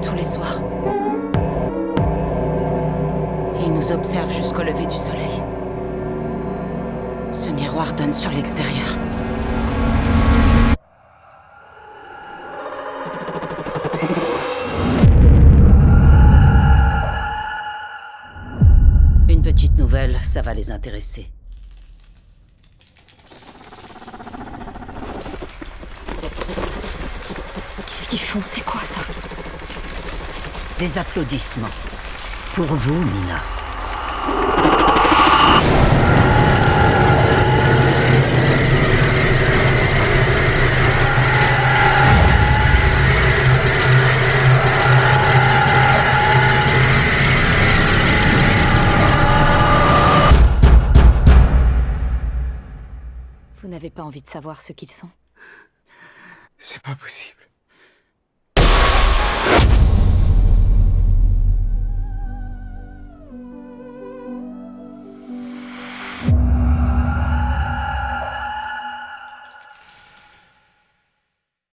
tous les soirs. Il nous observe jusqu'au lever du soleil. Ce miroir donne sur l'extérieur. Une petite nouvelle, ça va les intéresser. Qu'est-ce qu'ils font? C'est quoi ça? Des applaudissements. Pour vous, Mina. Vous n'avez pas envie de savoir ce qu'ils sont? C'est pas possible.